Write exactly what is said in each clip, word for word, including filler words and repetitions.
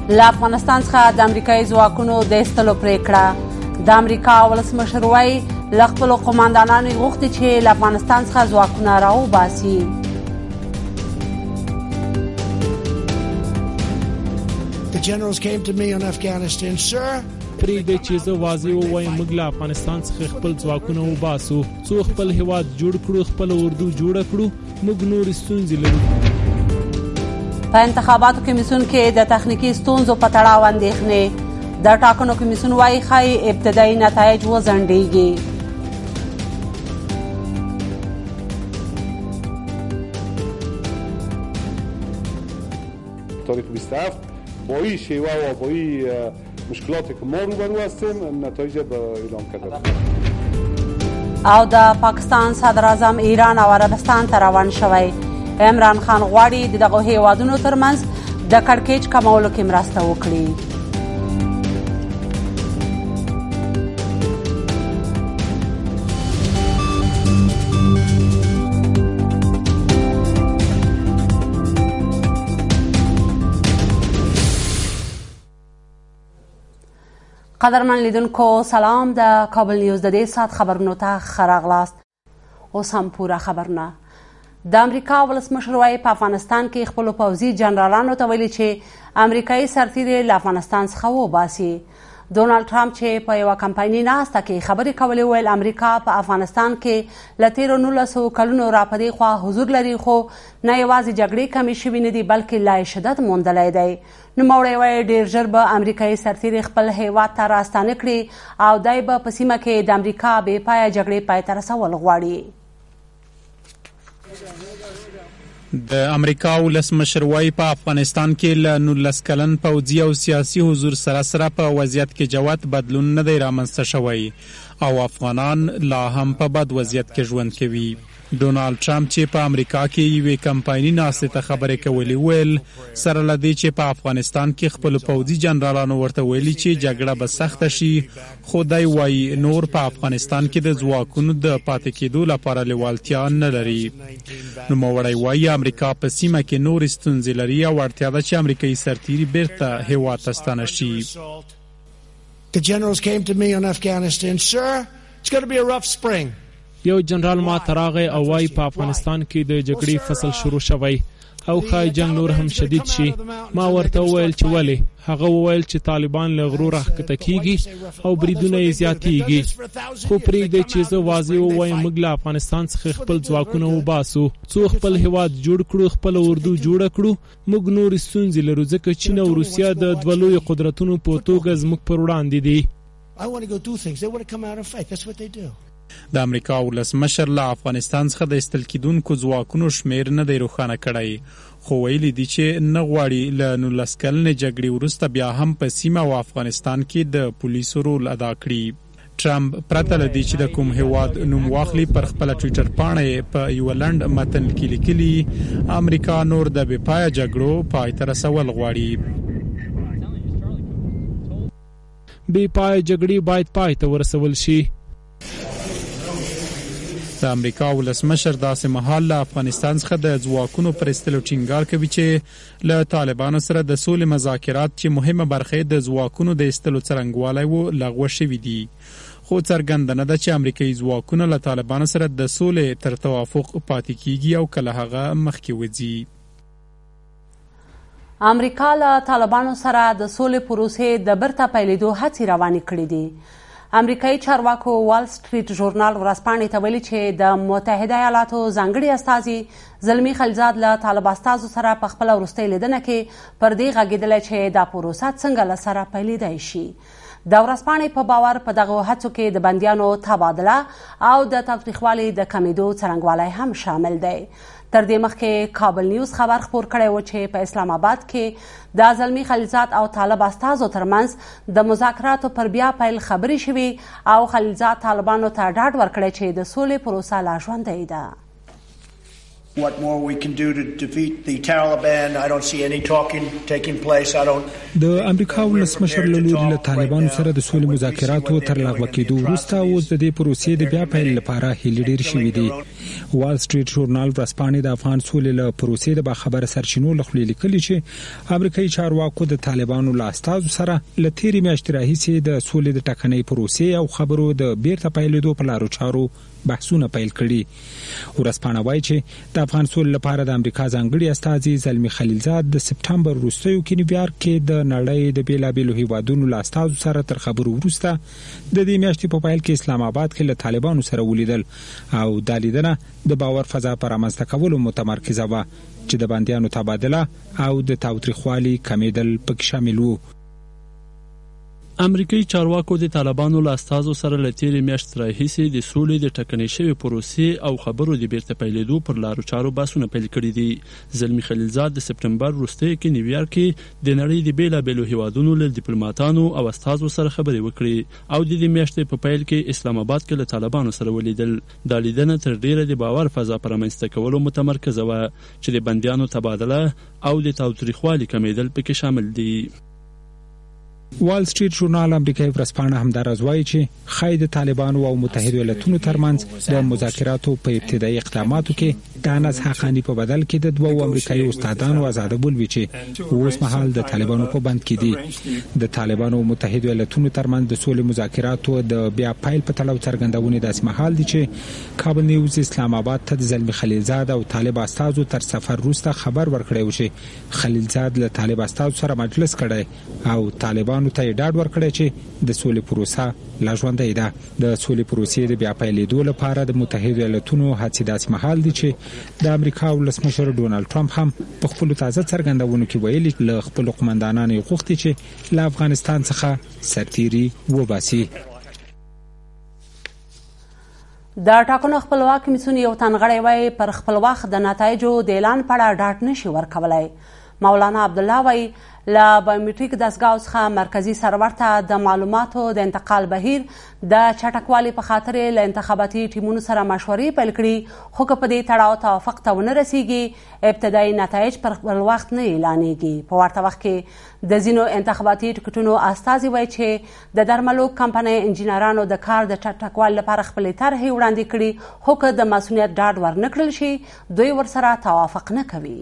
له افغانستان څخه د امریکایي ځواکونو د ایستلو پرېکړه. د امریکا ولسمشر وایي له خپلو قوماندانانو یې غوښتي چې له افغانستان څخه ځواکونه راوباسي. The generals came to me on Afghanistan, sir. پرېږدئ چې زه واضح ووایم موږ له افغانستان څخه خپل ځواکونه وباسو، څو خپل هیواد جوړ کړو، خپل اردو جوړه کړو، موږ نورې ستونزې لرو. په انتخاباتو کمیسیون کې د تخنیکي ستونزو په تړاو اندېښنې. د ټاکنو کمیسیون وایي ښایي ابتدایي نتایج وځنډېږي. تاریخ بیست و هفت با این شیوه و با این مشکلاتی که ما روبرو هستیم نتایج به اعلام کرده. او د پاکستان صدر اعظم ایران او عربستان ته روان شوی. عمران خان غواړي د دغو هیوادونو ترمنځ د کړکېچ کمولو کې مرسته وکړي. قدرمن لیدونکو سلام. د کابل نیوز د دې ساعت خبرونو ته ښه راغلاست. اوس هم پوره خبرونه. د امریکا ولسمشر وایي په افغانستان کې خپلو پوځي جنرالانو ته ویلي چې امریکایي سرتیري له افغانستان څخه وباسي. ډونالډ ټرمپ چې په یوه کمپایني ناسته کې خبرې کولې ویل امریکا په افغانستان کې له تېرو نولسو کلونو راپدې خوا حضور لري، خو نه یوازې جګړې کمې شوي نه دي بلکې لا یې شدت موندلی دی. نوموړی وایي ډېر ژر به امریکایي سرتیري خپل هیواد ته راستانه کړي او دی به په سیمه کې د امریکا بې پایه جګړې پای ته رسول غواړي. د امریکا ولسمشر وایي په افغانستان کې له نولس کلن پوځي او سیاسي حضور سره سره په وضعیت کې جوت بدلون نه دی رامنځته شوی او افغانان لا هم په بد وضعیت کې ژوند کوي. ډونالډ ټرمپ چې په امریکا کې یوې کمپایني ناستې ته خبرې کولې ویل سره له دې چې په افغانستان کې خپلو پوځي جنرالانو ورته ویلي چې جګړه به سخته شي، خو دی وایي نور په افغانستان کې د ځواکونو د پاتې کېدو لپاره لیوالتیا نه لري. نوموړی وایي امریکا په سیمه کې نورې ستونزې لري او اړتیا ده چې امریکایي سرتیري بیرته هیواد ته ستانه شي. The generals came to me on Afghanistan, sir. It's going to be a rough spring. یو جنرال ما ته راغی او وایي په افغانستان کې د جګړې فصل شروع شوی او ښایي جنګ نور هم شدید شي. ما ورته وویل چې ولې؟ هغه وویل چې طالبان له غرو راښکته کیږي او بریدونه یې زیاتیږي. خو پرېږدئ چې زه واضح ووایم موږ له افغانستان څخه خپل ځواکونه وباسو، څو خپل هیواد جوړ کړو، خپل اردو جوړه کړو، موږ نورې ستونزې لرو ځکه چین او روسیه د دوه لویو قدرتونو په توګه زموږ پر وړاندې دي. د امریکا ولسمشر له افغانستان څخه د ایستل کېدونکو ځواکونو شمیر نه دی روښانه کړی، خو ویلي دي چې نه غواړي له نولس کلنې جګړې وروسته بیا هم په سیمه او افغانستان کې د پولیسو رول ادا کړي. ټرمپ پرته له دې چې د کوم هیواد نوم واخلي پر خپله ټویټر پاڼه په یوه لنډ متن کې لیکلي امریکا نور د بې پایه جګړو پای ته رسول غواړي. بې پایه جګړې باید پای ته ورسول شي. د امریکا ولسمشر داسې مهال له افغانستان څخه د ځواکونو پر ایستلو ټینګار کوي چې له طالبانو سره د سولې مذاکرات چې مهمه برخه د ځواکونو د ایستلو څرنګوالی و لغوه شوي دي، خو څرګنده نه ده چې امریکایي ځواکونه له طالبانو سره د سولې تر توافق پاتې کیږي او کله هغه مخکې وځي. امریکا له طالبانو سره د سولې پروسې د بیرته پیلېدو هڅې روانې کړې دي. امریکایي چارواکو وال سټریټ ژورنال ورځپاڼې ته ویلي چې د متحده ایالاتو ځانګړي استازي زلمي خلیلزاد له طالب استازو سره په خپله وروستۍ لیدنه کې پر دې غږېدلی چې دا پروسه څنګه له سره پیلېدی شي. د ورځپاڼې په باور په دغو هڅو کې د بندیانو تبادله او د تاوتریخوالي د کمیدو څرنګوالی هم شامل دی. تر دې مخکې کابل نیوز خبر خپور کړی و چې په اسلام آباد کې د زلمي خلیلزاد او طالب استازو ترمنځ د مذاکراتو پر بیا پیل خبرې شوي او خلیلزاد طالبانو ته ډاډ ورکړی چې د سولې پروسه لا ژوندۍ ده. what more we can do to defeat the Taliban. I don't see any talking taking place. I don't. د امریکا ولسمشر له لوري له طالبانو سره د سولې مذاکراتو تر لغوه کېدو وروسته اوس د دې پروسې د بیا پیل لپاره هیلې ډېرې شوې دي. وال سټریټ ژورنال ورځپاڼې د افغان سولې له پروسې د باخبره سرچینو له خولې لیکلي چې امریکایي چارواکو د طالبانو له استازو سره له تېرې میاشتې راهیسې د سولې د ټاکنۍ پروسې او خبرو د بیرته پیلېدو په لارو چارو بحثونه پیل کړي. ورځپاڼه وایي چې د افغان سولې لپاره د امریکا ځانګړي استازي زلمی خلیلزاد د سپټمبر وروستیو کې نیویارک کې د نړۍ د بیلابېلو هیوادونو له استازو سره تر خبرو وروسته د دې میاشتې په پیل کې اسلام آباد کې له طالبانو سره ولیدل او دا لیدنه د باور فضا پر رامنځته کولو متمرکزه وه چې د بندیانو تبادله او د تاوتریخوالي کمیدل پکې شامل وو. امریکایي چارواکو د طالبانو له استازو سره له تېرې میاشتې راهیسې د سولې د ټاکنې شوې پروسې او خبرو د بیرته پیلېدو پر لارو چارو بحثونه پیل کړي دي. زلمی خلیلزاد د سپټمبر وروستیو کې نیویارک کې د نړۍ د بیلابېلو هیوادونو له ډیپلوماتانو او استازو سره خبرې وکړي او د دې میاشتې په پیل کې اسلام آباد کې له طالبانو سره ولیدل. دا لیدنه تر ډیره د باور فضا پر رامنځته کولو متمرکزه وه چې د بندیانو تبادله او د تاوتریخوالي کمیدل پکې شامل دي. وال سټریټ ژورنال امریکایي ورځپاڼه همداراز وایي چې ښایي د طالبانو او متحد ایالتونو ترمنځ د مذاکراتو په ابتدایي اقداماتو کې د انس حقانی په بدل کې د دوو امریکایي استادانو آزادول وي چې اوس مهال د طالبانو په بند کې دي. د طالبانو او متحد ایالتونو ترمنځ د سولې مذاکراتو د بیا پیل په تړاو څرګندونې داسې مهال دي چې کابل نیوز اسلام آباد ته د زلمی خلیلزاد او طالب استازو تر سفر وروسته خبر ورکړی و چې خلیلزاد له طالب استازو سره مجلس کړی او طالبان نو ته ډاډ ورکړی چې د سولې پروسه لا ژوندۍ ده. د سولې پروسې د بیا پیلېدو لپاره د متحد ایالتونو هڅې داسې مهال دي چې د امریکا ولسمشر ډونالد ټرمپ هم په خپلو تازه څرګندونو کې ویلي له خپلو قومندانانو یې غوښتي چې له افغانستان څخه سرتیري وباسي. د ټاکنو خپلواک کمیسیون یو تنغړی وایي پر خپل وخت د نتایجو د اعلان په اړه ډاډ نشي ورکولی. مولانا عبدالله وایي له بایومټریک دستګاو څخه مرکزی سرور ته د معلوماتو د انتقال بهیر د چټکوالي په خاطر له انتخاباتي ټیمونو سره مشورې پیل کړي خو که په دې تړاو توافق ته ونه رسیږي ابتدایي نتایج پر خپل وخت نه اعلانېږي. په ورته وخت کې د ځینو انتخاباتي ټکټونو استازي وایي چې د درملو کمپنۍ انجینرانو د کار د چټکوالي لپاره خپلې طرحې وړاندې کړي خو که د مسؤلیت ډاډ ورنکړل شي دوی ورسره توافق نه کوي.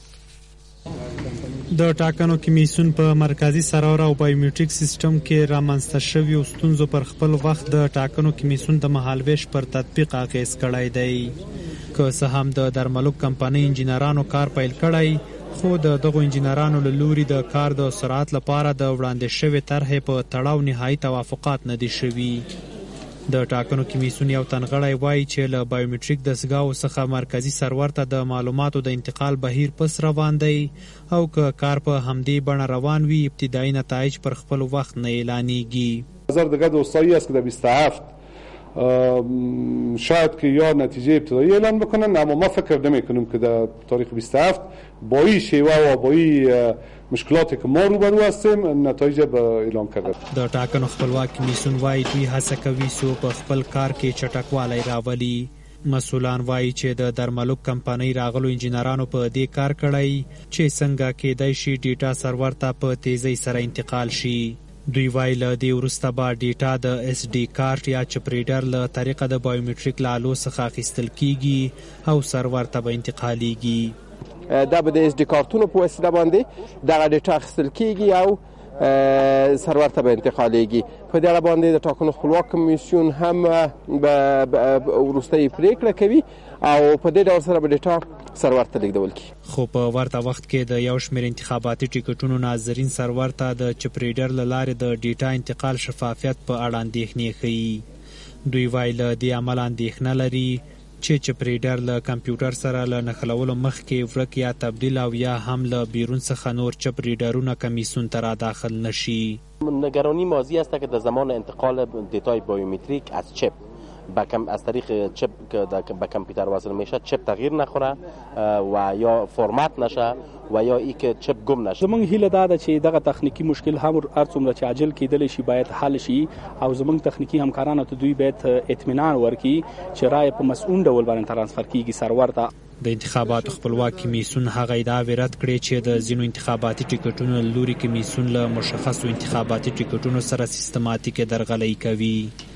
د ټاکنو کمیسیون په مرکزی سرور او بایومټریک سیستم کې رامنځته شویو ستونزو پر خپل وخت د ټاکنو کمیسیون د مهالویش پر تطبیق اغیز کړی دی. که څه هم د درملو کمپنۍ انجینرانو کار پیل کړی خو د دغو انجینرانو له لوري د کار د سرعت لپاره د وړاندې شوې طرحې په تړاو نهایي توافقات نه دي شوي. د ټاکنو کمیسیون یو تنغړی وایي چې له بایومټریک دستګاو څخه مرکزی سرور ته د معلوماتو د انتقال بهیر پس روان دی او که کار په همدې بڼه روان وي ابتدایي نتایج پر خپل وخت نه اعلانیږي. نظر دیگه دوستایی است که در بیست و هفت شاید که یا نتیجه ابتدایی اعلان بکنن اما ما فکر نمی کنیم که در تاریخ بیست و هفت با این شیوه و با این مشکلاتی که ما روبرو هستیم نتایج به اعلان کردن. د ټاکنو خپلواک کمیسیون وایي دوی هڅه کوي څو په خپل کار کې چټکوالی راولي. مسؤلان وایي چې د درملو کمپنۍ راغلو انجینرانو په دې کار کړی چې څنګه کېدای شي ډیټا سرور ته په تیزی سره انتقال شي. دوی وایي له دې وروسته به ډیټا د ایس ډي کارت یا چپ ریډر له طریقه د بایومټریک له آلو څخه اخیستل کیږي او سرور ته به انتقالیږي. دا به د ایس ډي کارتونو په وسیله باندې دغه ډیټا اخیستل کیږي او سرور ته به انتقالیږي. په دې باندې د ټاکنو خپلواک کمیسیون هم به وروستۍ پریکړه کوي او په دې ډول سره به ډیټا سرور ته لیږدول کیږي. خو په ورته وخت کې د یو شمېر انتخاباتي ټیکټونو ناظرین سرور ته د چپ ریډر له لارې د ډیټا انتقال شفافیت په اړه اندېښنې ښیي. دوی وایي له دې امله اندېښنه لري چې چپ ریډر له کمپیوټر سره له نښلولو مخکې ورک یا تبدیل او یا هم له بیرون څخه نور چپ ریډرونه کمیسیون ته را داخل نشي. نگرانی ماضی است که در زمان انتقال دیتای بایومتریک از چپ از طریق چپ که به کامپیوتر وصل میشه چپ تغییر نخوره و یا فرمت نشه و یا ای که چپ گم نشه. زمونږ هیله دا ده چې دغه تخنیکی مشکل هم هر څومره چې عاجل کېدلی شي باید حل شي او زمونږ تخنیکی همکارانو ته دوی باید اطمینان ورکړي چې رای په مسؤل ډول باندې ترانسفر کیږي سرور ته. د انتخاباتو خپلواک کمیسیون هغه ادعاوې رد کړې چې د ځینو انتخاباتي ټکټونو له لوري کمیسیون له مشخصو انتخاباتي ټکټونو سره سیستماتیک درغلۍ کوي.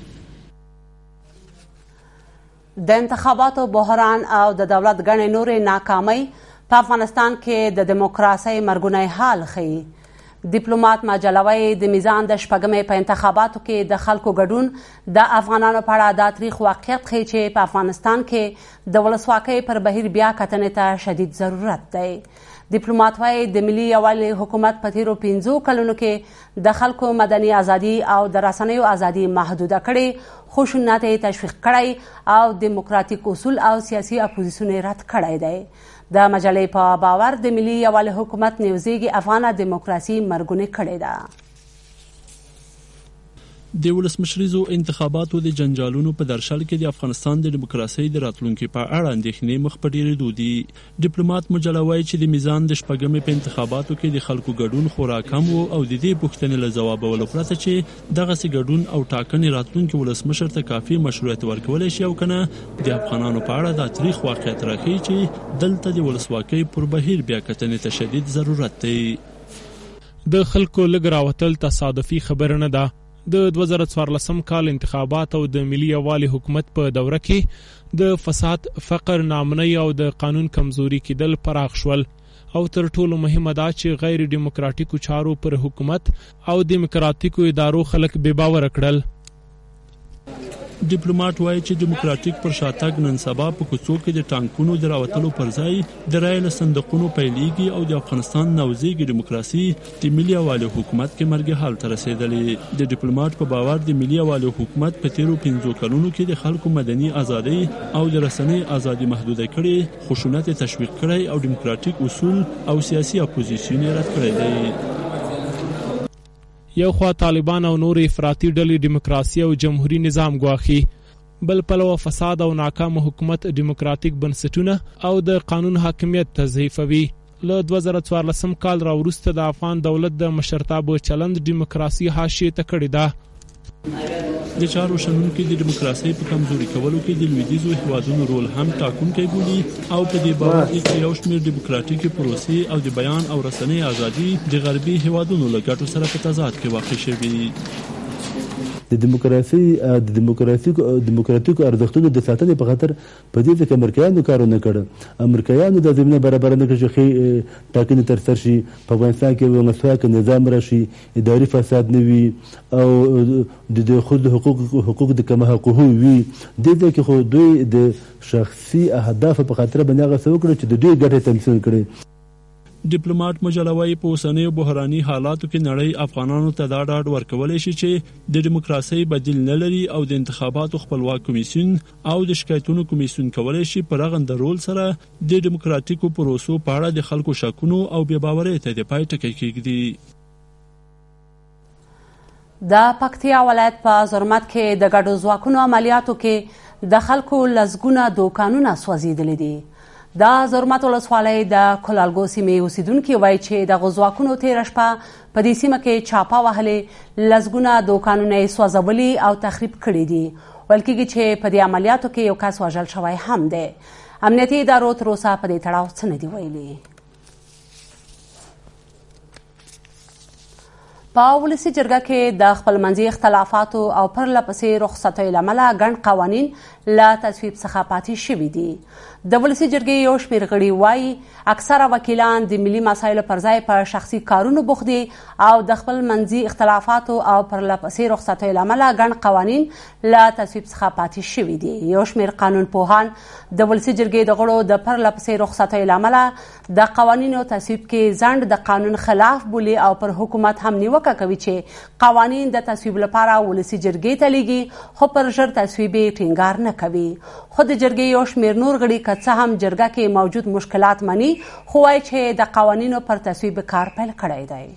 د انتخاباتو بحران او د دولت ګڼې نورې ناکامۍ په افغانستان کې د دیموکراسۍ مرګونی حال ښیي. ډیپلوماټ مجلوی د میزان د شپږمې په انتخاباتو کې د خلکو ګډون د افغانانو په اړه دا تاریخ واقعیت ښیي چې په افغانستان کې د ولسواکۍ پر بهیر بیا کتنې ته شدید ضرورت دی. ډیپلوماټ وایي د ملي یووالي حکومت په تیرو پنځو کلونو کې د خلکو مدني ازادي او د رسنیو ازادي محدوده کړې، خشونت یې تشویق کړی او دیموکراتیک اصول او سیاسي اپوزیسیون یې رد کړی دی. د مجلې په باور د ملي یووالي حکومت نیوزیږي افغانه دیموکراسي مرګونې کړې ده. د ولسمشریزو انتخاباتو د جنجالونو په درشل کې د افغانستان د دیموکراسۍ د راتلونکي په اړه اندېښنې مخ په ډېرېدو دي. ډیپلوماټ مجله وایي چې د میزان د شپږمې په انتخاباتو کې د خلکو ګډون خورا کم و او د دې پوښتنې له ځوابولو پرته چې دغسې ګډون او ټاکنې راتلونکي ولسمشر ته کافي مشروعیت ورکولی شي او که نه د افغانانو په اړه دا تاریخ واقعیت راښیي چې دلته د ولسواکۍ پر بهیر بیا کتنې ته شدید ضرورت دی. د خلکو لږ راوتل تصادفي خبره نه ده. د دوه زره څوارلسم کال انتخابات او د ملي یووالي حکومت په دوره کې د فساد، فقر، ناامنۍ او د قانون کمزوري کېدل پراخ شول او تر ټولو مهمه دا چې غیر ډیموکراتیکو چارو پر حکومت او دیموکراتیکو ادارو خلک بې باوره کړل. ډیپلوماټ وایي چې دیموکراتیک پر شاتګ نن سبا په کوڅو کې د ټانکونو د راوتلو پر ځای د رایې له صندوقونو پیلېږي او د افغانستان نوزیږي ډیموکراسي د ملي یووالي حکومت کې مرګ حال ته رسېدلې. د ډیپلوماټ په باور د ملي یووالي حکومت په تیرو پنځو کلونو کې د خلکو مدني ازادۍ او د رسنۍ ازادي محدوده کړې، خشونت تشویق کړی او دیموکراتیک اصول او سیاسي اپوزیسیون رد کړی دی. یو خوا طالبان او نور افراطي ډلې دیموکراسي او جمهوریت نظام ګواښي، بل پلوه فساد او ناکام حکومت دیموکراتیک بنسټونه او د قانون حاکمیت تضعیفوي. له دوه زره څوارلسم کال راوروسته د افغان دولت د مشرتابه چلند دیموکراسي حاشیې ته کړې ده. د چارو شنونکي د دیموکراسۍ په کمزوري کولو کې د لویدیځو هیوادونو رول هم ټاکونکی بولي او په دې باور دي چې یو شمېر ډیموکراتیکي پروسې او د بیان او رسنۍ ازادي د غربي هیوادونو له ګټو سره په تضاد کې واقع شوي. د دیموکراسي د دیموکراتیکو دیموکراتیکو ارزښتونو د ساتنې په خاطر په دې کې امریکایانو کارونه کړ. امریکایانو د زمینه برابر نه کړ چې ټاکنې ترسره شي، په افغانستان کې ولسواک نظام راشي، اداري فساد نه وي او د خود حقوق حقوق د کم حقوقو وي. دې کې خو دوی د شخصي اهداف په خاطر باندې هغه څه وکړي چې د دوی ګټې تمثیل کړي. ډیپلوماټ مجلوی په اوسنیو بحراني حالاتو کې نړۍ افغانانو ته دا ډاډ ورکولی شي چې د دیموکراسۍ بدیل نه لري او د انتخاباتو خپلواک کمیسیون او د شکایتونو کمیسیون کولی شي په رغنده رول سره د دیموکراتیکو پروسو په اړه د خلکو شکونو او بې باورۍ ته د پای ټکی کېږدي. د پکتیا ولایت په زرمت کې د ګډو ځواکونو عملیاتو کې د خلکو لسګونه دوکانونه سوځېدلي دي. د زرمت ولسوالۍ د کلالګو سیمې اوسیدونکي وایي چې د ځواکونو تېره شپه په دې سیمه کې چاپه وهلې، لسګونه دوکانونه یې سوځولي او تخریب کړي دي. ویل کېږي چې په دې عملیاتو کې یو کس وژل شوی هم دی. امنیتي ادارو تر اوسه په دې تړاو څه نه دي ویلي. په ولسي جرګه کې د خپلمنځي اختلافاتو او پرله پسې رخصتیو له امله ګڼ قوانین له تصویب څخه پاتې شوي دي. د ولسي جرګې یو شمېر غړي وایي اکثره وکیلان د ملي مسایلو پر ځای په شخصي کارونو بوخت دي او د خپلمنځي اختلافاتو او پرله پسې رخصتیو له امله ګڼ قوانین له تصویب څخه پاتې شوي دي. یو شمېر قانون پوهان د ولسي جرګې د غړو د پرله پسې رخصتیو له امله د قوانینو تصویب کې ځنډ د قانون خلاف بولي او پر حکومت هم نیوکه کوي چې قوانین د تصویب لپاره ولسي جرګې ته لیږي خو پر ژر تصویب یې ټینګار نه کوي. خو د جرګې یو شمېر نور غړي که څه هم جرګه کې موجود مشکلات مني خو وایي چې د قوانینو پر تصویب کار پیل کړی دی.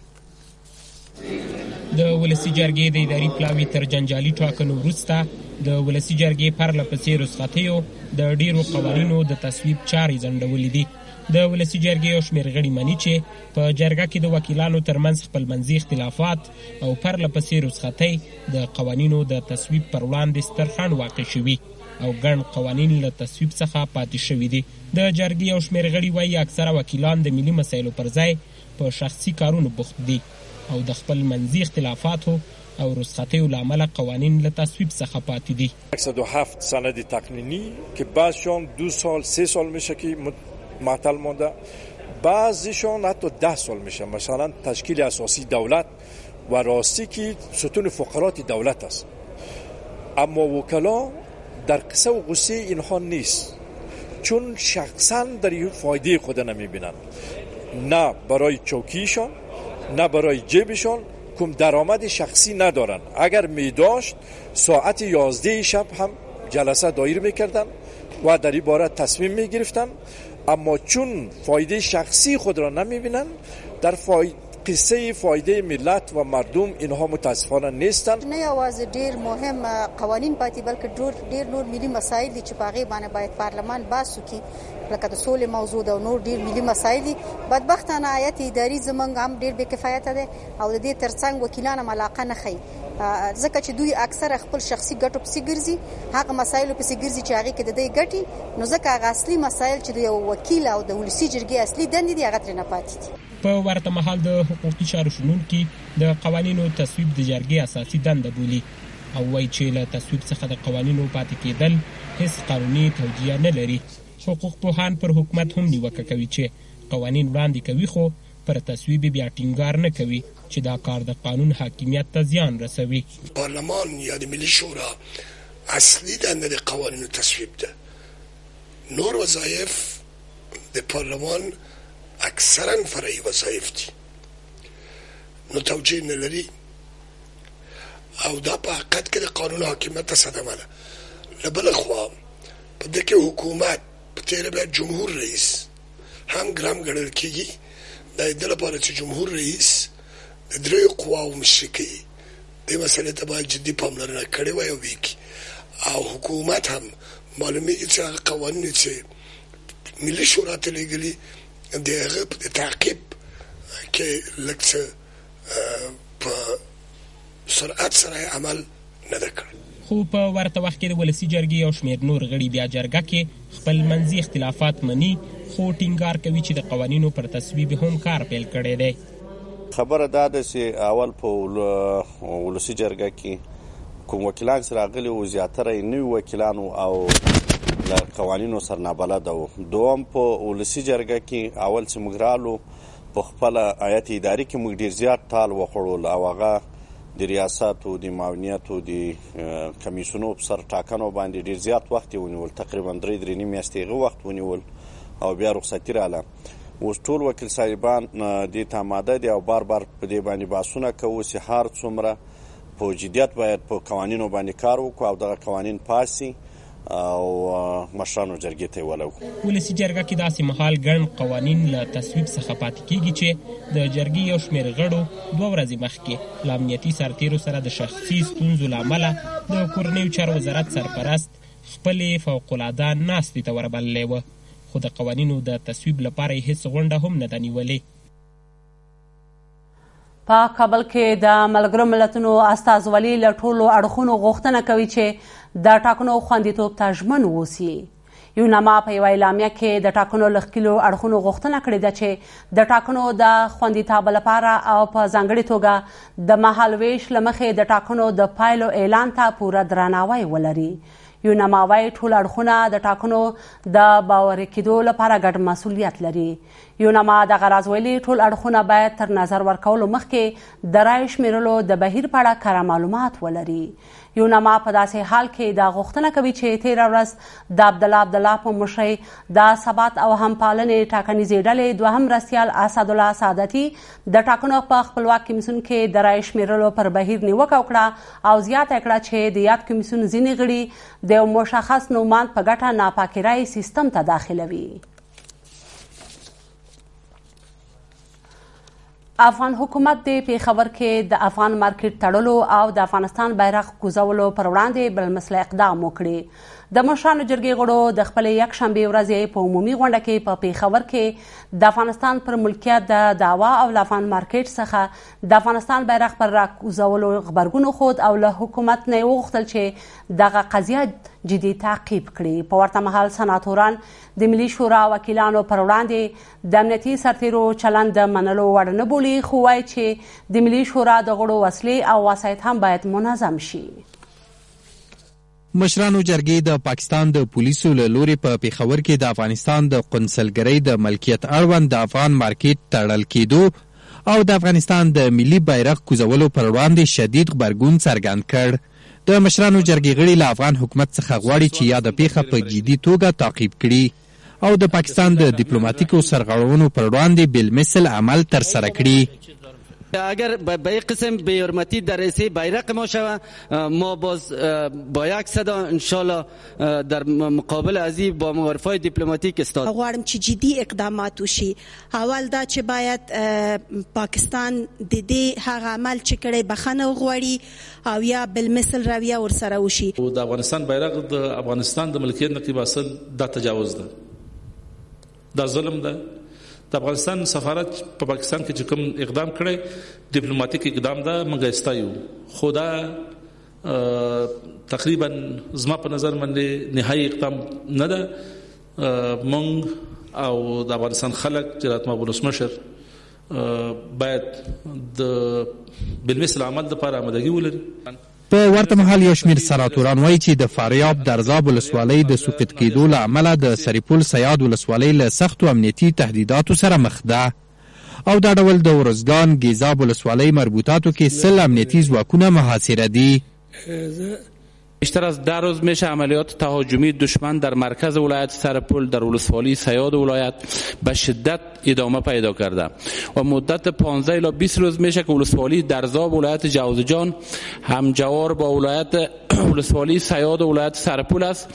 د ولسي جرګې د اداري پلاوي تر جنجالي ټاکنو وروسته د ولسي جرګې پرله پسې رخصتیو د ډیرو قوانینو د تصویب چارې ځنډولې دي. د ولسي جرګې یو شمېر غړي مني چې په جرګه کې د وکیلانو ترمنځ خپلمنځي اختلافات او پرله پسې رخصتۍ د قوانینو د تصویب پر وړاندې ستر خنډ واقع شوي او ګڼ قوانین له تصویب څخه پاتې شوي دي. د جرګې یو شمېر غړي وایي اکثره وکیلان د ملي مسایلو پر ځای په شخصي کارونو بوخت دي او د خپل منځي اختلافاتو او رخصتیو له امله قوانین له تصویب څخه پاتې دي. صد و هفت سند تقنینی که بعضشان دو سال سه سال میشه که معطل مونده، بعضیشان حتی ده سال میشه. مثلا تشکیل اساسی دولت و راستی که ستون فقرات دولت است، اما وکلا در قصه و قصه اینها نیست، چون شخصا در این فایده خود نمیبینن، نه برای چوکیشان نه برای جیبشان کم درآمد شخصی ندارن. اگر می داشت ساعت یازده شب هم جلسه دایر میکردن و در این باره تصمیم می گرفتن، اما چون فایده شخصی خود را نمی بینن در فایده قصه فایده ملت و مردم اینها متاسفانه نیستند. نه یوازې ډیر مهم قوانین پاتې بلکې ډیر نور ملي مسایل دي چې په هغې باندې باید پارلمان بحث وکړي، لکه د سولې موضوع ده او نور ډیر ملي مسایل دي. بدبختانه هیئت اداري زموږ هم ډیر بې کفایته دی او د دې ترڅنګ وکیلان هم علاقه نه ښیي، ځکه چې دوی اکثره خپل شخصي ګټو پسې ګرځي، هغه مسایلو پسې ګرځي چې هغې کې د دوی ګټي، نو ځکه هغه اصلي مسایل چې د یو وکیل او د ولسي جرګې اصلي دندې دي هغه ترې نه پاتې دي. په ورته مهال د حقوقي چارو شنونکي د قوانینو تصویب د جرګې اساسي دنده بولي او وایي چې له تصویب څخه د قوانینو پاتې کېدل هیڅ قانوني توجیه نه لري. حقوق پوهان پر حکومت هم نیوکه کوي چې قوانین وړاندې کوي خو پر تصویب بیا ټینګار نه کوي چې دا کار د قانون حاکمیت ته زیان رسوي. پارلمان یا د ملي شورا اصلي دنده د قوانینو تصویب ده، نور وظایف د پارلمان اکثرا فرعي وظایف دي، نو توجیه نه لري او دا په حقیقت کې د قانون حاکمیت ته صدمه ده. له بله خوا په دې کې حکومت په تېره بیا جمهور رئیس هم ګرام ګڼل کېږي. د دې لپاره چې جمهور رئیس د دریو قواو مشري کوي، دې مسئلې ته باید جدي پاملرنه کړې وای او وکړي، او حکومت هم معلومیږي چې هغه قوانین چې ملي شورا ته لېږلي د هغه په تعقیب کې لږ څه په سرعت سره عمل نه ده کړی. خو په ورته وخت کې د ولسي جرګې یو شمېر نور غړي بیا جرګه کې خپل منځي اختلافات مني خو ټینګار کوي چې د قوانینو پر تصویب هم کار پیل کړی دی. خبره دا ده چې اول په ولسي جرګه کې کوم وکیلان چې راغلي وو زیاتره یې نوي وکیلانو او له قوانینو سره نابلده وو. دوم په ولسي جرګه کې اول چې موږ رالو په خپله هیئت اداري کې موږ ډېر زیات ټال وخوړل او هغه د ریاستو د معاونیتو د کمیسیونو په سر ټاکنو باندې ډېر زیات وخت یې ونیول، تقریبا درې درې نیم میاشتې هغه وخت ونیول او بیا رخصتي راله. اوس ټول وکیل صاحبان دې ته آماده دي او بار بار په دې باندې بحثونه کوو چې هر څومره په جدیت باید په قوانینو باندې کار وکړو او دغه قوانین پاسي او مشرانو جرګې ته ولو. ولسي جرګه کې داسې مهال ګڼ قوانین له تصویب څخه پاتې کېږي چې د جرګې یو شمېر غړو دوه ورځې مخکې له امنیتي سرتېرو سره د شخصي ستونزو له امله د کورنیو چارو وزارت سرپرست خپلې فوقالعاده ناستې ته وربللی وه، خو د قوانینو د تصویب لپاره یې هېڅ غونډه هم نه ده نیولې. په کابل کې د ملګرو ملتونو استازولي له ټولو اړخونو غوښتنه کوي چې د ټاکنو خوندیتوب ته ژمن واوسي. یوناما په یوه اعلامیه کې د ټاکنو له ښکېلو اړخونو غوښتنه کړې ده چې د ټاکنو د خوندیتوب لپاره او په ځانګړې توګه د مهالویش له مخې د ټاکنو د پایلو اعلان ته پوره درناوی ولري. یوناما وایي ټول اړخونه د ټاکنو د باوري کېدو لپاره ګډ مسؤلیت لري. یوناما دغه راز ویلي ټول اړخونه باید تر نظر ورکولو مخکې د رایې شمیرلو د بهیر په اړه کره معلومات ولري. یوناما په داسې حال کې دا غوښتنه کوي چې تېره ورځ د عبدالله عبدالله په مشرۍ د ثبات او همپالنې ټاکنیزې ډلې دوهم مرستیال اسدالله سعادتي د ټاکنو په خپلواک کمیسیون کې د رایې شمیرلو پر بهیر نیوکه وکړه او زیاته کړه چې د یاد کمیسیون ځینې غړي د یو مشخص نوماند په ګټه ناپاکې رایې سیستم ته داخلوي. افغان حکومت د پیښور کې د افغان مارکیټ تړلو او د افغانستان بیرغ کوزولو پر وړاندې بل مثله اقدام وکړي. د مشرانو جرګې غړو د خپلې یکشنبې ورځې په عمومي غونډه کې په پیښور کې د افغانستان پر ملکیت د دعوا او له افغان مارکیټ څخه د افغانستان بیرغ پر راکوزولو غبرګون وښود او له حکومت نه یې وغوښتل چې دغه قضیه جدي تعقیب کړي. په ورته مهال سناتوران د ملي شورا وکیلانو پر وړاندې د امنیتي سرتیرو چلند د منلو وړ نه بولي، خو وایي چې د ملي شورا د غړو وسلې او وسایط هم باید منظم شي. مشرانو جرګې د پاکستان د پولیسو له لوري په پیښور کې د افغانستان د قونسلګرۍ د ملکیت اړوند د افغان مارکیټ تړل کېدو او د افغانستان د ملي بیرغ کوزولو پر وړاندې شدید غبرګون څرګند کړ. د مشرانو جرګې غړي له افغان حکومت څخه غواړي چې یاده پیښه په جدي توګه تعقیب کړي او د پاکستان د دیپلوماتیکو سرغړونو پر وړاندې بالمثل عمل ترسره کړي. اگر به یک قسم به حرمتی در رئیسه بیرق ما شود، ما باز با یک صدا انشالله در مقابل ازی با معارفای دیپلماتیک استاد. غواړم چې جدي اقدامات وشي. اول دا چې باید پاکستان د دې هغه عمل چې کړی بخښنه وغواړي او یا بالمثل رویه ورسره وشي. د افغانستان بیرغ د افغانستان د ملکیت نه اخیستل دا تجاوز ده، دا ظلم ده. د افغانستان سفارت په پاکستان کې چې کوم اقدام کړی ډیپلوماټیک اقدام ده، موږ استایو، خو دا تقریبا زما په نظر باندې نهایي اقدام نه ده. موږ او د افغانستان خلک چې راتما ولسمشر باید د بالمثل عمل لپاره آمادګي ولري. په ورته مهال یو شمېر سناتوران وایي چې د فاریاب د ارزاب ولسوالۍ د سقوط کېدو له امله د سرپل سیاد ولسوالۍ له سختو امنیتي تهدیداتو سره مخ ده او دا ډول د ورزګان ګیزاب ولسوالۍ مربوطاتو کې سل امنیتي ځواکونه محاصره دي. بیشتر از ده روز میشه عملیات تهاجمی دشمن در مرکز ولایت سرپل در ولسوالی سیاد ولایت به شدت ادامه پیدا کرده و مدت پانزده الی بیست روز میشه که ولسوالی درزاب ولایت جوزجان همجوار با ولایت ولسوالی سیاد ولایت سرپل است.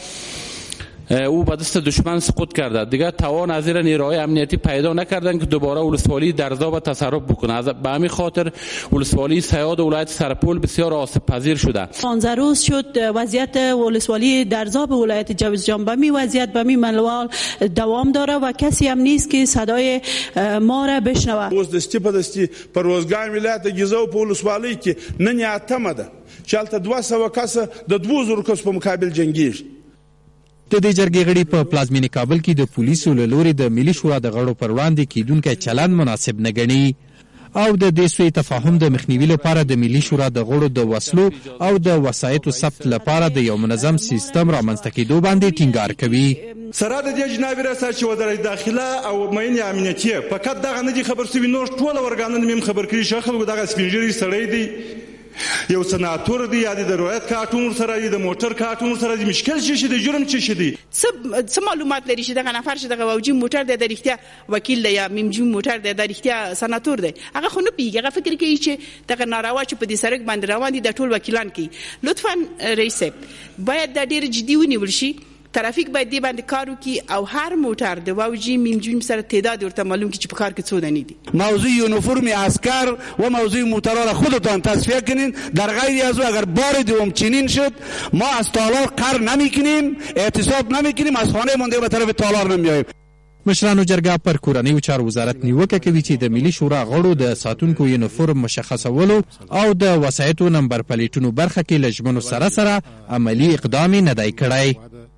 او به دست دشمن سقوط کرده. دیگه توان از زیر نیروهای امنیتی پیدا نکردن که دوباره ولسوالی درزاب تصرف بکنه. از به همین خاطر ولسوالی سیاد ولایت سرپل بسیار آسیب پذیر شده. پانزده روز شد وضعیت ولسوالی درزاب ولایت جوزجان به می وضعیت به می منوال دوام داره و کسی هم نیست که صدای ما را بشنوه. اوس دستی په دستی په روزګان ولایت ګیزو په ولسوالۍ کې نن اتمه ده چې هلته دوه سوه کسه د دوه زرو کسو په مقابل جنګیږي. د دې جرګې غړي په پلازمینې کابل کې د پولیسو له لوري د ملي شورا د غړو پر وړاندې کیدونکی چلند مناسب نه ګڼي او د دې سوء تفاهم د مخنیوي لپاره د ملي شورا د غړو د وسلو او د وسایطو ثبت لپاره د یو منظم سیستم رامنځته کېدو باندې ټینګار کوي. سره د دې جناب ریاست چې وزارت داخله او مین امنیتي فقط دغه نه دي خبر سوي، نور ټول ورګانونه مم خبر کړي چې خلکو دغه سپینجری سړی دی، یو سناتور دی، یا د روایت کارتون سره دی، د موټر کارتون سره دی، مشکل څه شي دی، جرم څه شي دی. څه معلومات لري چې دغه نفر چې دغه ووجي موټر دی د رښتیا وکیل دی یا میمجون موټر دی د رښتیا سناتور دی؟ هغه خو نه پیږي، هغه فکر کوي چې دغه ناروا چې په دې سړک باندې روان دي د ټول وکیلان کوي. لطفا رئیس باید دا ډیر جدي ونیول شي. ترافیک باید دی باندې کار وکړي او هر موټر د واوجي میمجون سره تعداد ورته معلوم کړي چې په کار کې څو دانې دي. موضوع یونیفرم عسکر و موضوع موتورا را خودتان تصفیه کنین. در غیر از او اگر بار دوم چنین شد ما از تالار قر نمیکنیم، اعتصاب نمیکنیم، از خانه مونده به طرف تالار نمیاییم. مشرانو جرګه پر کورنیو چارو وزارت نیوکه کوي چې د ملي شورا غړو د ساتونکو یونیفورم مشخصولو او د وسایطو نمبر پلیټونو برخه کې له ژمنو سره سره عملی اقدام نه دی کړی.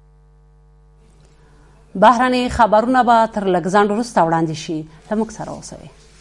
بهرني خبرونه به تر لږ ځنډ وروسته وړاندې شي. له موږ سره اوسئ.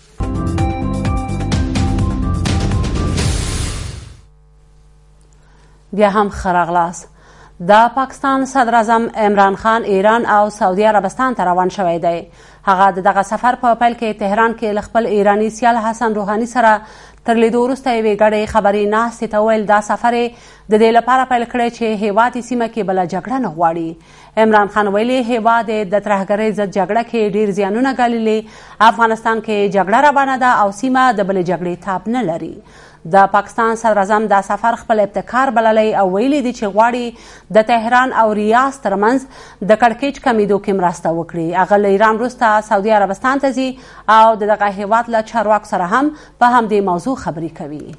بیا هم ښه راغلاست. د پاکستان صدر اعظم عمران خان ایران او سعودي عربستان ته روان شوی دی. هغه د دغه سفر په پیل کې تهران کې له خپل ایراني سیال حسن روحاني سره تر لیدو وروسته یوې ګډې خبري ناستې ته ویل دا سفر د دې لپاره پیل کړی چې هیواد یې سیمه کې بله جګړه نه غواړي. عمران خان ویلي هیواد د ترهګرۍ ضد جګړه کې ډیر زیانونه ګاللي، افغانستان کې جګړه روانه ده او سیمه د بلې جګړې تاب نه لري. د پاکستان صدراعظم دا سفر خپل ابتکار بللی او ویلي دي چې غواړي د تهران او ریاض ترمنځ د کړکېچ کمیدو کې مرسته وکړي. هغه له ایران وروسته سعودي عربستان ته ځي او د دغه هیواد له چارواکو سره هم په همدې موضوع خبرې کوي.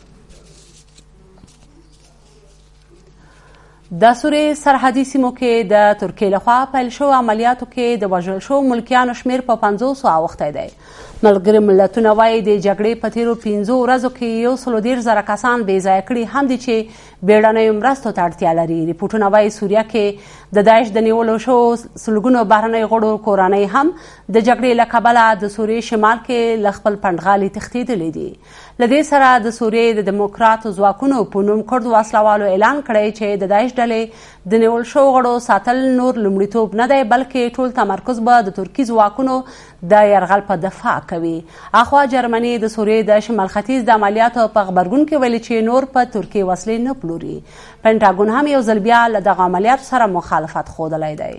د سوریې سرحدي سیمو کې د ترکیې لخوا پیل شوو عملیاتو کې د وژل شوو ملکیانو شمیر په پنځوسو اوښتی دی. ملګري ملتونه وایي د جګړې په تیرو پنځو ورځو کې یو سلو دېرش زره کسان بې ځایه کړي هم دي چې بیړنیو مرستو ته اړتیا لري. ریپورټونه وایي سوریه کې د داعش د نیولو شوو سلګونو بهرنیو غړو کورنۍ هم د جګړې له کبله د سوریې شمال کې له خپل پنډغالي تښتېدلي دي. له دې سره د سوریې د دیموکراتو ځواکونو په نوم کړدو وسلوالو اعلان کړی چې د داعش ډلې د نیول شوو غړو ساتل نور لومړیتوب نه دی بلکې ټول تمرکز به د ترکي ځواکونو د یرغل په دفاع کوي. اخوا جرمني د سوریې د شمال ختیځ د عملیاتو په غبرګون کې ویلي چې نور په ترکیې وسلې نه پلوري. پنټاګون هم یو ځل بیا له دغه عملیاتو سره مخالفت ښودلی دی.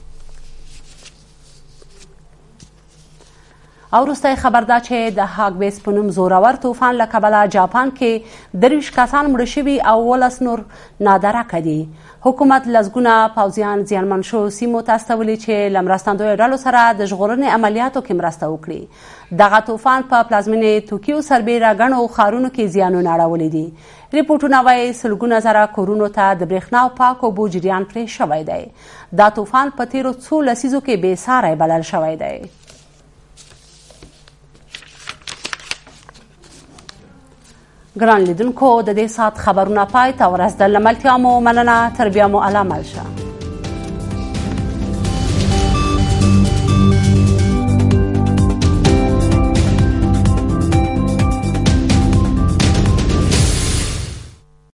او وروستی خبر دا چې د هاګبیس په نوم زورور طوفان له کبله جاپان کې درویشت کسان مړه شوي او اوولس نور نادرکه دي. حکومت لسګونه پوځیان زیانمن شوو سیمو ته استولي چې له مرستندویو ډلو سره د ژغورنې عملیاتو کې مرسته وکړي. دغه طوفان په پلازمینې توکیو سربیره ګڼو ښارونو کې زیانونه اړولي دي. ریپورټونه وایي سلګونه زره کورونو ته د برېښنا او پاکو اوبو جریان پرې شوی دی. دا طوفان په تیرو څو لسیزو کې بې ساری بلل شوی دی. ګران لیدونکو د دې ساعت خبرونه پای ته ورسېدل. له ملتیا مو مننه. تر بیا مو الله مل شه.